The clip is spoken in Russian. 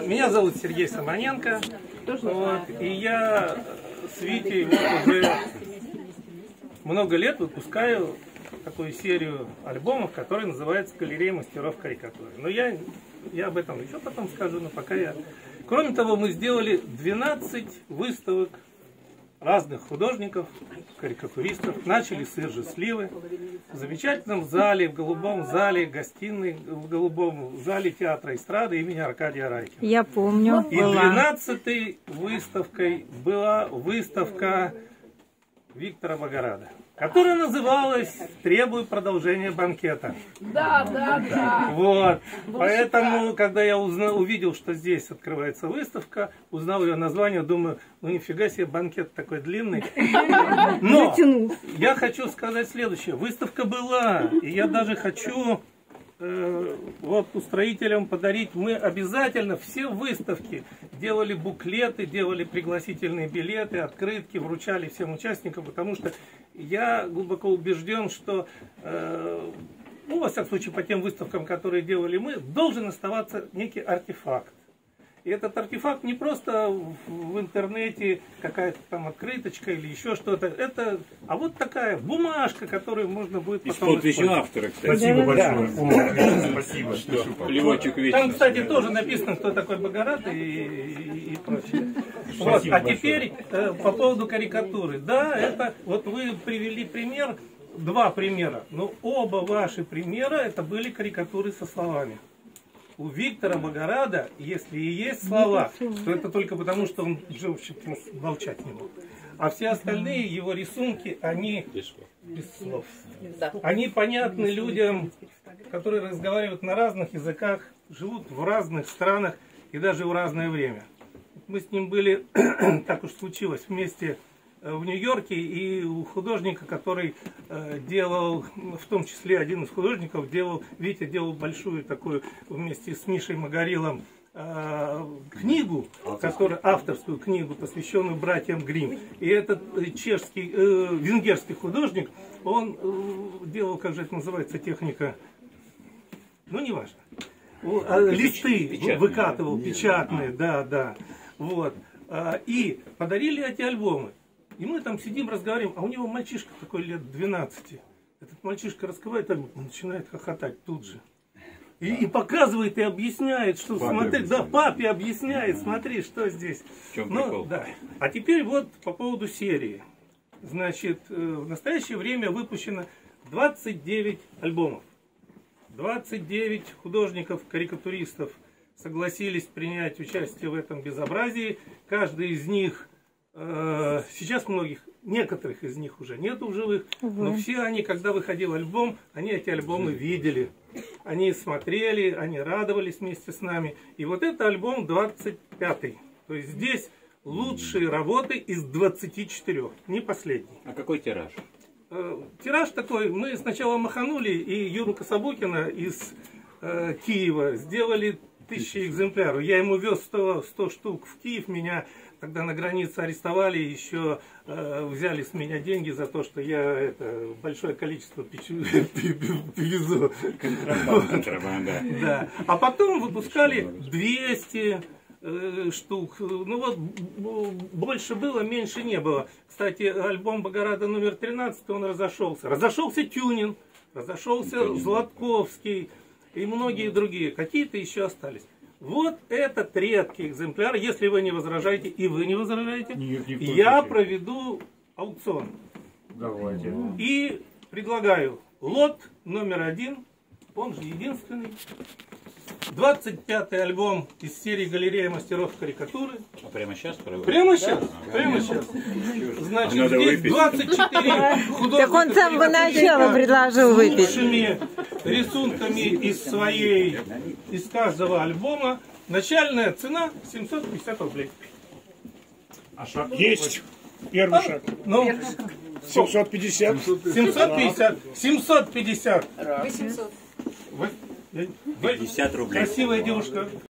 Меня зовут Сергей Самоненко, вот, и я с Витей вот уже много лет выпускаю такую серию альбомов, которая называется «Галерея мастеров карикатуры». Но я об этом еще потом скажу, но пока я... Кроме того, мы сделали 12 выставок разных художников, карикатуристов. Начали с Иржи Сливы в замечательном зале, в голубом зале, гостиной, в голубом зале театра эстрады имени Аркадия Райкина. Я помню. И 12-й выставкой была выставка Виктора Богорада, которая называлась «Требую продолжения банкета». Да. Вот. Поэтому, когда я увидел, что здесь открывается выставка, узнал ее название, думаю, ну нифига себе, банкет такой длинный. Но я хочу сказать следующее. Выставка была, и я даже хочу вот устроителям подарить. Мы обязательно все выставки делали буклеты, делали пригласительные билеты, открытки, вручали всем участникам, потому что я глубоко убежден, что, ну, во всяком случае, по тем выставкам, которые делали мы, должен оставаться некий артефакт. И этот артефакт не просто в интернете какая-то там открыточка или еще что-то. Это, а вот такая бумажка, которую можно будет потом использовать. Автора, кстати. Спасибо большое. Да. Спасибо. Там, кстати, тоже написано, кто такой Богорат и прочее. Вот. А теперь по поводу карикатуры. Да, это вот вы привели пример, два примера. Но оба ваши примера это были карикатуры со словами. У Виктора Богорада, если и есть слова, то это только потому, что он жил, молчать не мог. А все остальные его рисунки, они без слов. Они понятны людям, которые разговаривают на разных языках, живут в разных странах и даже в разное время. Мы с ним были, так уж случилось, вместе в Нью-Йорке, и у художника, который делал, в том числе один из художников, Витя делал большую такую вместе с Мишей Магарилом книгу, авторскую книгу, посвященную братьям Гримм. И этот венгерский художник, он делал, как же это называется, техника, ну неважно, листы выкатывал, печатные, да. Вот. И подарили эти альбомы. И мы там сидим, разговариваем, а у него мальчишка такой лет 12. Этот мальчишка раскрывает альбом, он начинает хохотать тут же. И показывает, и объясняет, что смотри, да, папе объясняет, смотри, что здесь. Ну, да. А теперь вот по поводу серии. Значит, в настоящее время выпущено 29 альбомов. 29 художников, карикатуристов согласились принять участие в этом безобразии. Каждый из них... Сейчас некоторых из них уже нету в живых, но все они, когда выходил альбом, они эти альбомы видели, они смотрели, они радовались вместе с нами. И вот это альбом 25-й. То есть здесь лучшие работы из 24, не последний. А какой тираж? Тираж такой, мы сначала маханули, и Юру Кособокина из Киева сделали 1000 экземпляров. Я ему вез 100 штук в Киев, меня тогда на границе арестовали, еще взяли с меня деньги за то, что я большое количество везу. Контрабанда. Да. А потом выпускали 200 штук. Ну вот больше было, меньше не было. Кстати, альбом Богорада номер 13, он разошелся. Разошелся Тюнин, разошелся Златковский и многие другие. Какие-то еще остались. Вот этот редкий экземпляр, если вы не возражаете, и вы не возражаете, я проведу аукцион. Давайте. И предлагаю лот номер 1, он же единственный, 25-й альбом из серии «Галерея мастеров карикатуры». А прямо сейчас? Прямо сейчас. Прямо сейчас. Значит, здесь 24 художника. Так он с самого начала предложил выпить. С лучшими рисунками из каждого альбома. Начальная цена 750 рублей. А шаг есть. Первый шаг. Ну, 750. 750. 750. 800. 50 рублей. Красивая девушка.